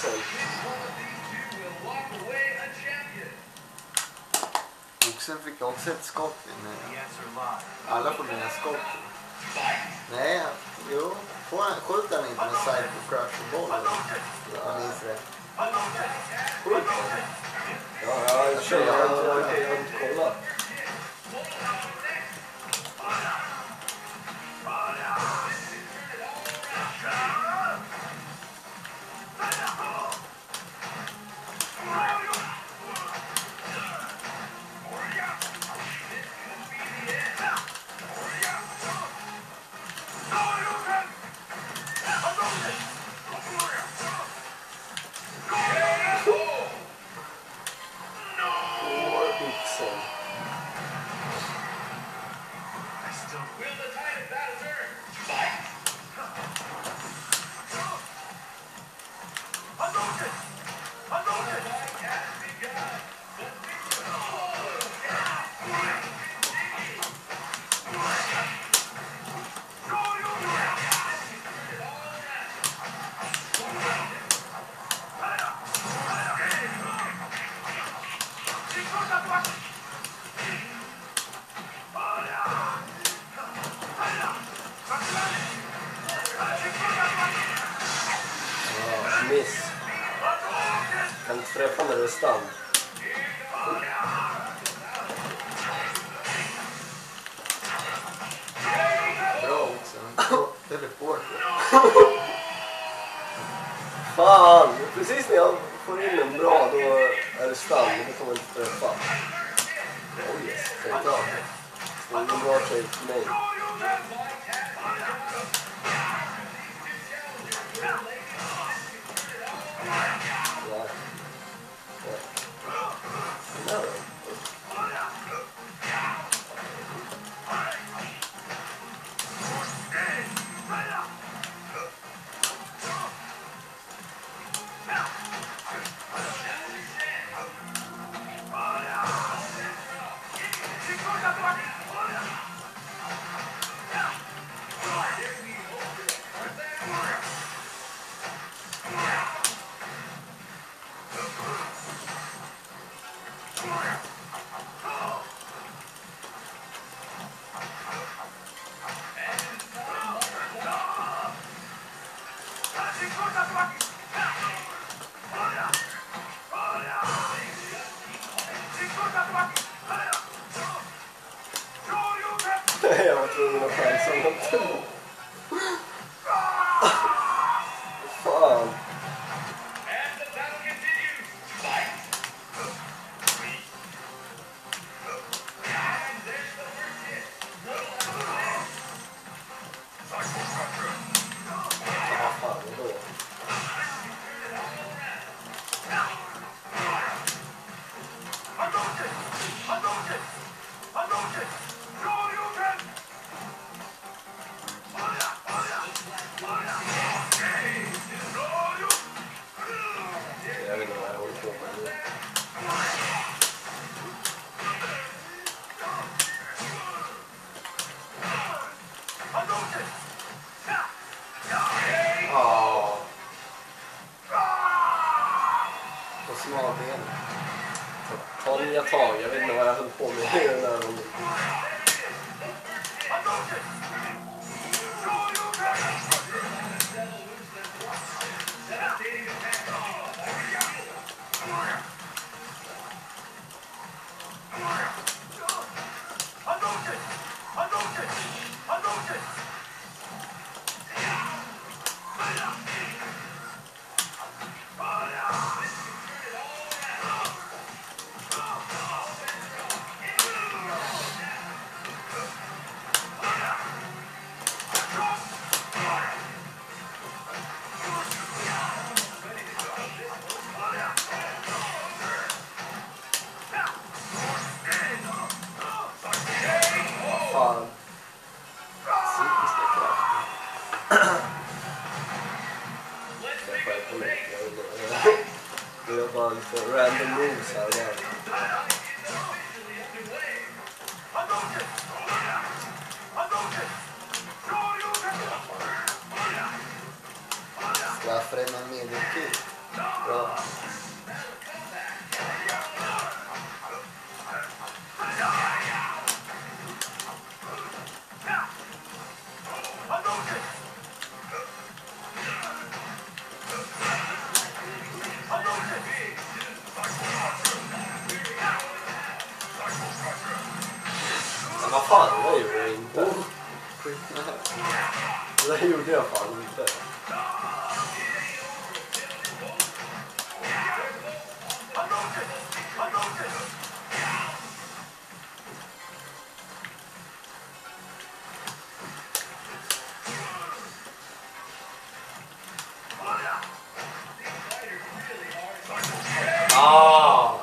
Oxen. Oxen fick också ett skott in. Alla får med skott. Nej, jo. Skjut den inte med side på crash och boll. Jag minns det. Skjut den. Ja, jag har inte kollat. Miss. Kan träffa när det är stand. Bra också. Teleport. Fan, precis när jag får in en bra då är det stand. Det kommer inte träffa. Oh yes, det är bra. Det är en bra tjej för mig. Jag var tvungen att chansa något. Fan. Jag vet inte vad jag håller på med nu. Ja. På smalben. Ta nya tag. Jag vet inte vad jag höll på med i den här ronden. Fan. Psykiska krafter. Jag får på mig. Det är bara lite random moves här och där. Straffar är man medveten. Bra. Men vad fan, det där gjorde jag inte. Det där gjorde jag fan inte. Ah!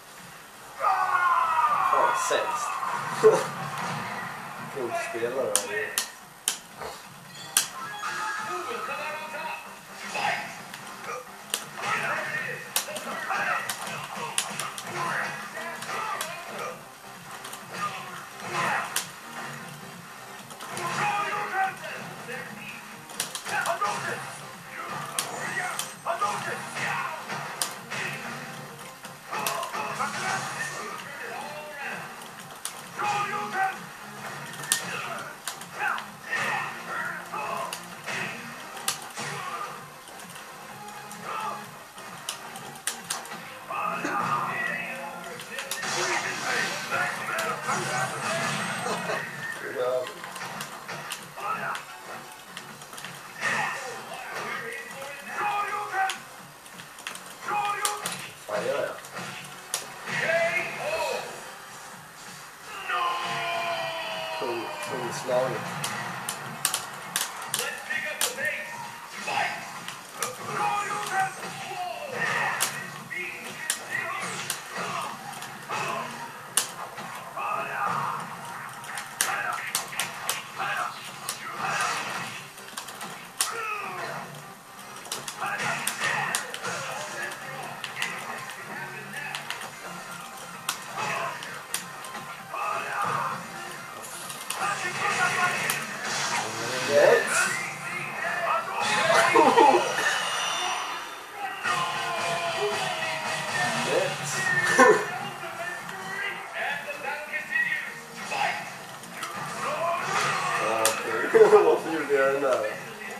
Fan, sämst. Jag kan inte spela det här. Vad gör jag? Tungslaget. Varför gjorde jag den där?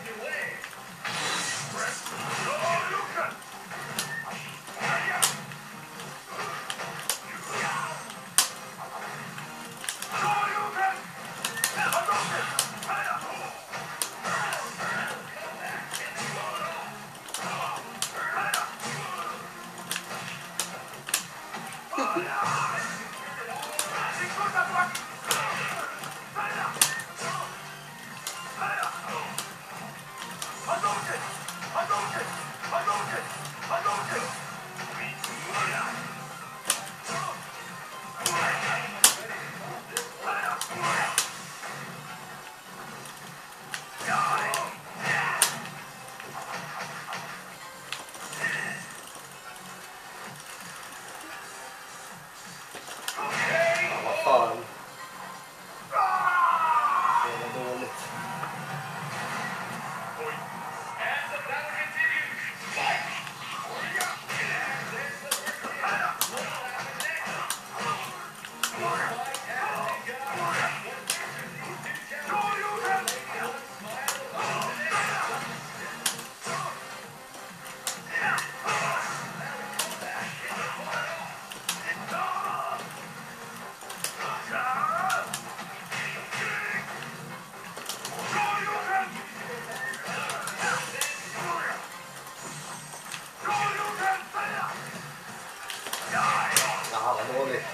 Fan. Det var dåligt. Jaha, vad dåligt.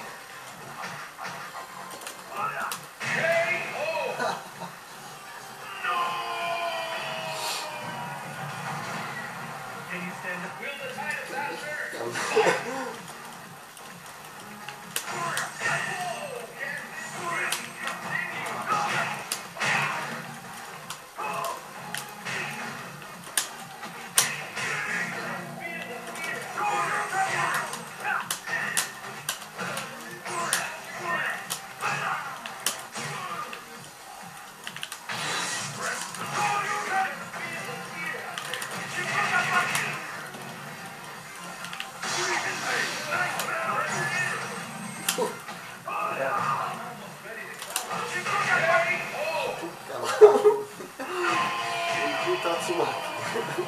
Tatsumaki.